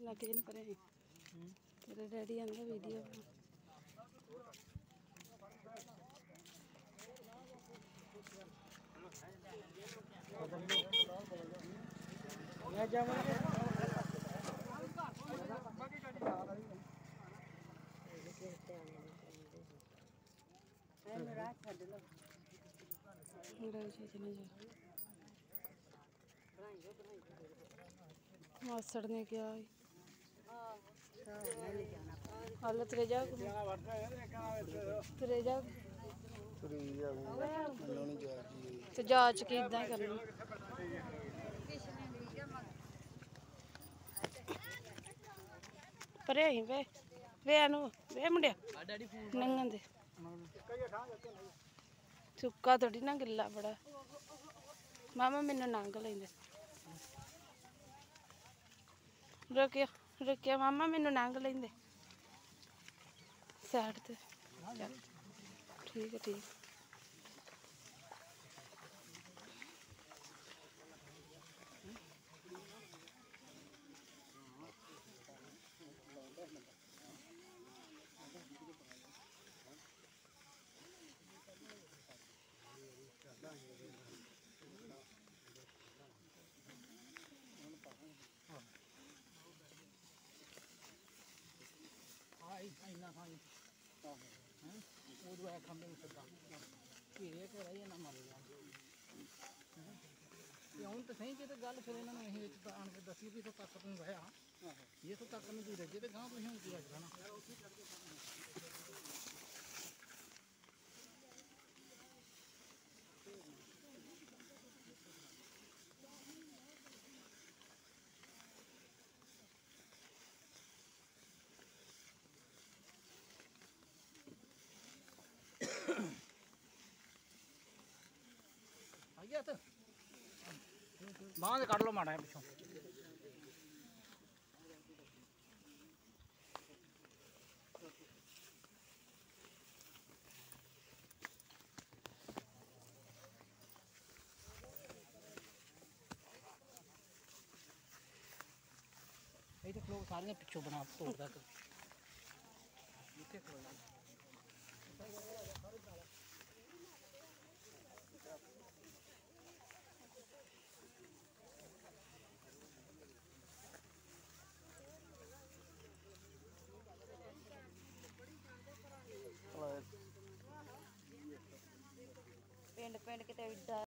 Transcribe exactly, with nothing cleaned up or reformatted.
ਲੱਗ ਜੇ ਨੂੰ ਪਰੇ ਤੇਰੇ ਡੈਡੀ ਆਂਦਾ ਵੀਡੀਓ ਲੈ ਜਾਵਾਂਗੇ ਇਹਨੂੰ ਰਾਹ ਛੱਡ ਲਓ ਮੇਰਾ ਜੀ ਜਨੇ ਜੀ ਮਾਸੜ ਨੇ ਕਿਹਾ ਹਾਲ ਤੇਰੇ ਜਾ ਤੇਰੇ ਜਾ ਤੇ ਜਾਂਚ ਕੀ ਇਦਾਂ ਹੀ ਕਰਨੀ ਪਰੇ ਹੀ ਵੇ ਵੇ ਨੂੰ ਵੇ ਮੁੰਡਿਆ ਨੰਗਨ ਦੇ ਸੁੱਕਾ ਥੋੜੀ ਨਾ ਗਿੱਲਾ ਬੜਾ ਮਾਮਾ ਮੈਨੂੰ ਨੰਗ ਲੈਂਦੇ ਰੁਕਿਆ ਰੁਕਿਆ ਮਾਮਾ ਮੈਨੂੰ ਨੰਗ ਲੈਂਦੇ ਸਾਈਡ ਤੇ ਚੱਲ ਠੀਕ ਹੈ ਠੀਕ ਇੰਨਾ ਖਾਈ ਹਾਂ ਉਹ ਆ ਖੰਬੇ ਨੂੰ ਸੱਦਾ ਘੇਰੇ ਕੇ ਰਹੀ ਨਾ ਮਰ ਜਾ ਤੇ ਹੁਣ ਤਾਂ ਸਹੀ ਜੇ ਤੇ ਗੱਲ ਫਿਰ ਇਹਨਾਂ ਨੂੰ ਇਹ ਵਿੱਚ ਆਣ ਕੇ ਦੱਸੀ ਵੀ ਤੋਂ ਤੱਕ ਨੂੰ ਗਿਆ ਇਹ ਤੋਂ ਤੱਕ ਨੂੰ ਜੁੜੇ ਜੇ ਤੇ ਗਾਂ ਤੁਸੀਂ ਹੁਣ ਕੀ ਰੱਖਣਾ ਨਾ ਆ ਗਿਆ ਤਾਂ ਬਾਹਾਂ ਦੇ ਕੱਢ ਲਓ ਮਾੜਾ ਪਿੱਛੋਂ ਇਹ ਤਾਂ ਖਲੋ ਸਾਰੀਆਂ ਪਿੱਛੋਂ ਬਣਾ ਤੋੜ ਤੱਕ ਇੱਥੇ ਖਲੋ ਪਿੰਡ ਪਿੰਡ ਕਿਤੇ